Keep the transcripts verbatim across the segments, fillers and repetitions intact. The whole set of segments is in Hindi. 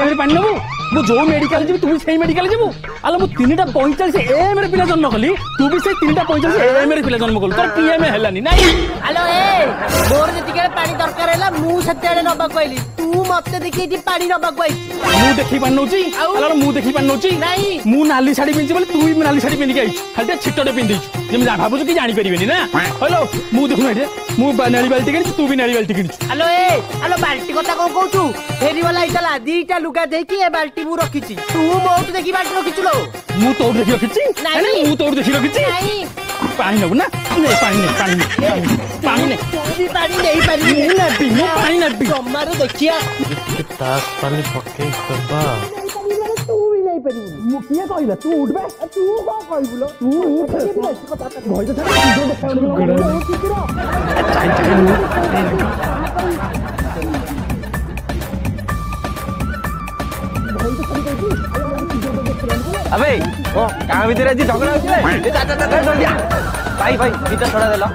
सारी पानी नबू मु जो मेडिकल जी तू से मेडिकल जीवु आलो मु तीनटा पैंतालीस ए मेरे पिला जन्म कली तू भी से तीनटा पैंतालीस ए मेरे पिला जन्म कलु तोर पीए में हेलानी नहीं हेलो ए मोर जतिके पानी दरकार हैला मु सत्यारे नबा कहली तू मते देखि जी पानी नबा कहै मु देखि पानी नउची आलो मु देखि पानी नउची नहीं मु नाली साड़ी पिंची बोले तू भी नाली साड़ी पिंदी गई खाली छिटटे पिंदी जेम जा भाबु कि जानि परिबेनी ना हेलो मु देखु नै मु नाली बाल्टी किनी तू भी नाली बाल्टी किनी हेलो ए हेलो बाल्टी कथा को कहू फेरी वाला इतला दीटा लुगा देकी ए बाल्टी मु रखिची तू मोट देखि बाल्टी रखिचु लो मु तो देखि रखिची नहीं मु तो देखि रखिची नहीं पानी नबु ना नहीं पानी नहीं पानी नहीं पानी नहीं तू पानी नहीं पानी नहीं ना पी मु पानी ना पी हमारे देखिया तास पानी पके करबा तू भी नहीं पानी मु किया कहला तू उठ बे तू को कहबुलो तू उठ भई तो छाड़ जो देखाउ अबे ओ कहां भीतर आज झगड़ा होछे ए ता ता ता जल्दी आ भाई भाई भीतर छोड़ा देलो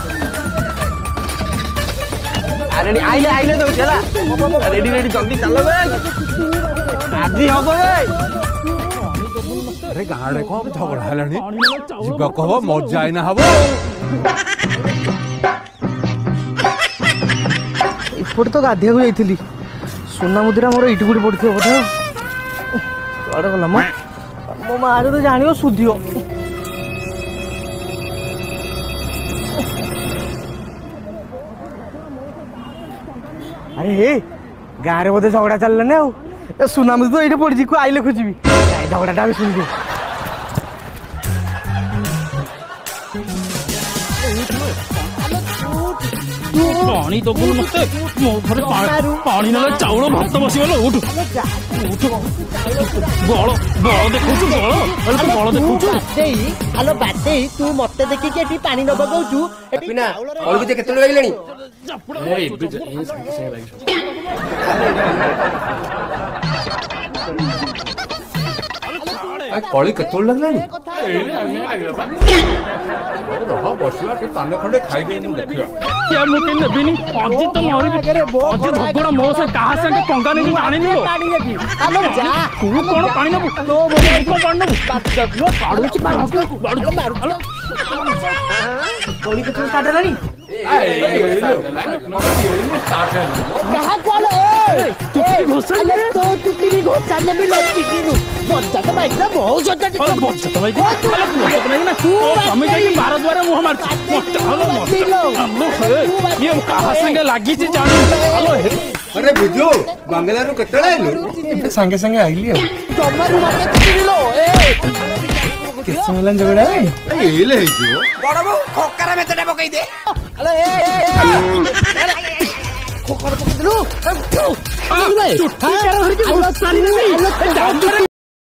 अरे आइले आइले तो चला रेडी रेडी जल्दी चलो बे आदि हो बे अरे गाड़े को झगड़ा हलानी जिबा कहबो मजा आइना हबो इपट तो गाधिया को जाइथिली सोना मुद्रा मोर इटी गुडी पड़थियो बोधे अरे गला म मो मारे तो जानियो सुधियो अरे हे गारे बोधे झगड़ा चलले ने आ सुना मुद्रा तो इटी पड़ी जी को आइले खोजिबी झगड़ाटा भी सुन के पानी तो बोल मत मो घर पानी ना चाउल भात बसी गलो उठ उठ बळ बळ देखु बळ अरे तू बळ देखु देई हेलो बाते तू मते देखि के एटी पानी न बगाउछु एटी ना और के केतल लागलेनी ए बे ए संगे संगे लागि आ कळी केतल लागलानी रहा बसला के ताने खंडे खाई गई नहीं देखियो क्या मुके नबीनी अजी तो मोर अजी झगड़ा मो से कहां से पंगा नहीं पानी लो पानी देखि हेलो जा तू कोन पानी न लो बोले को पानी न बात कर लो पाड़ू की मारू बाड़ू मारू हेलो कोली के तू काट लानी कहां कोलो ए तू की घोषा अरे तो तू की घोषा ने भी लग की नु बच्चा तो भाई ना बहुत ज्यादा अरे बच्चा तो भाई हेलो तू नहीं ना तू हमें जाके बारह द्वारा मुंह मार मत हेलो मत हम ये कहां संगे लागी छी जानी हेलो अरे बुझो बंगलारू केतल आइलो संगे संगे आइली तमरू मते किलो ए किस मिलन झगड़ा है ए ले जो बड़ बो खोकरा में चढ़ा पकई दे हेलो ए खोकरा पकई देलु चुटकी कर हर के बहुत सारी नहीं